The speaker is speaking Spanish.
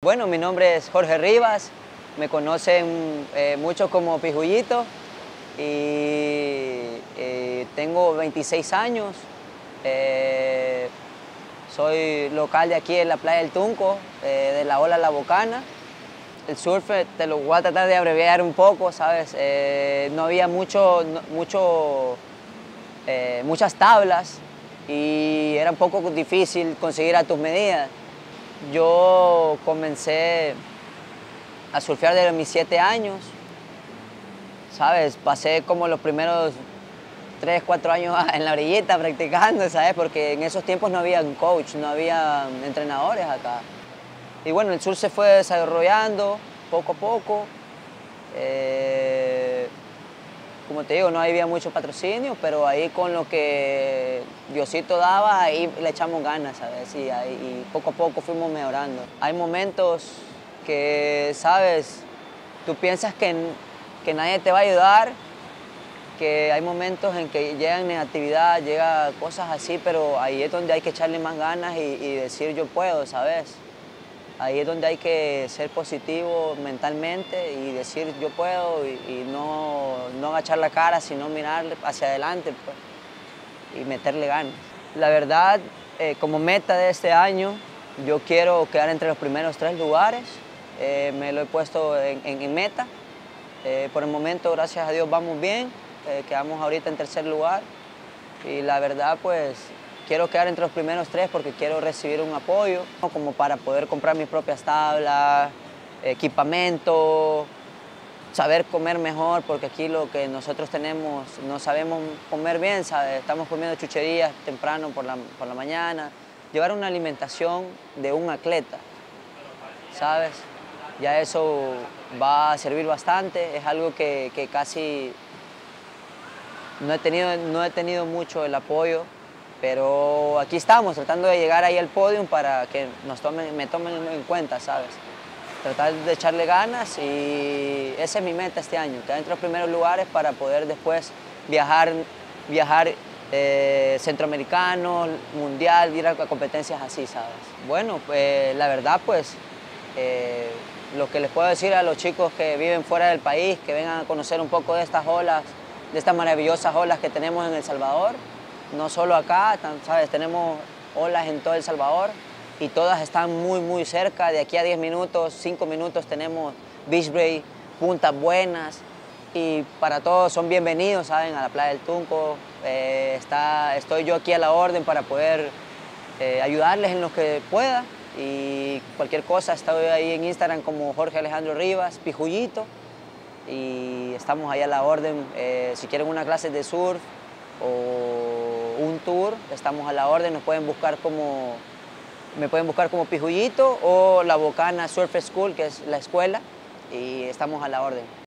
Bueno, mi nombre es Jorge Rivas, me conocen mucho como Pijuyito y tengo 26 años. eh, Soy local de aquí en la playa del Tunco, de la Ola La Bocana. El surf te lo voy a tratar de abreviar un poco, ¿sabes? No había muchas tablas y era un poco difícil conseguir a tus medidas. Yo comencé a surfear desde mis 7 años, ¿sabes? Pasé como los primeros 3, 4 años en la orillita practicando, ¿sabes? Porque en esos tiempos no había un coach, no había entrenadores acá. Y bueno, el surf se fue desarrollando poco a poco. Eh, Como te digo, no había mucho patrocinio, pero ahí con lo que Diosito daba, ahí le echamos ganas, ¿sabes? Y poco a poco fuimos mejorando. Hay momentos que, ¿sabes? Tú piensas que nadie te va a ayudar, que hay momentos en que llegan negatividad, llega cosas así, pero ahí es donde hay que echarle más ganas y decir yo puedo, ¿sabes? Ahí es donde hay que ser positivo mentalmente y decir yo puedo y no agachar la cara, sino mirar hacia adelante, pues, y meterle ganas. La verdad, como meta de este año, yo quiero quedar entre los primeros 3 lugares. Me lo he puesto en meta. Por el momento, gracias a Dios, vamos bien. Quedamos ahorita en tercer lugar. Y la verdad, pues, quiero quedar entre los primeros 3 porque quiero recibir un apoyo, ¿no? Como para poder comprar mis propias tablas, equipamiento, saber comer mejor, porque aquí lo que nosotros tenemos, no sabemos comer bien, ¿sabes? Estamos comiendo chucherías temprano por la mañana. Llevar una alimentación de un atleta, ¿sabes? Ya eso va a servir bastante, es algo que casi no he tenido mucho el apoyo, pero aquí estamos tratando de llegar ahí al podio para que me tomen en cuenta, ¿sabes? Tratar de echarle ganas y esa es mi meta este año, quedar entre los primeros lugares para poder después viajar centroamericano, mundial, ir a competencias así, ¿sabes? Bueno, la verdad, pues, lo que les puedo decir a los chicos que viven fuera del país, que vengan a conocer un poco de estas olas, de estas maravillosas olas que tenemos en El Salvador, no solo acá, ¿sabes? Tenemos olas en todo El Salvador y todas están muy, muy cerca. De aquí a 10 minutos, 5 minutos tenemos Beach Break, Puntas Buenas y para todos son bienvenidos, ¿saben? A la playa del Tunco. Estoy yo aquí a la orden para poder ayudarles en lo que pueda y cualquier cosa estoy ahí en Instagram como Jorge Alejandro Rivas, Pijuyito, y estamos ahí a la orden. Si quieren una clase de surf o un tour, estamos a la orden, me pueden buscar como Pijuyito o La Bocana Surf School, que es la escuela, y estamos a la orden.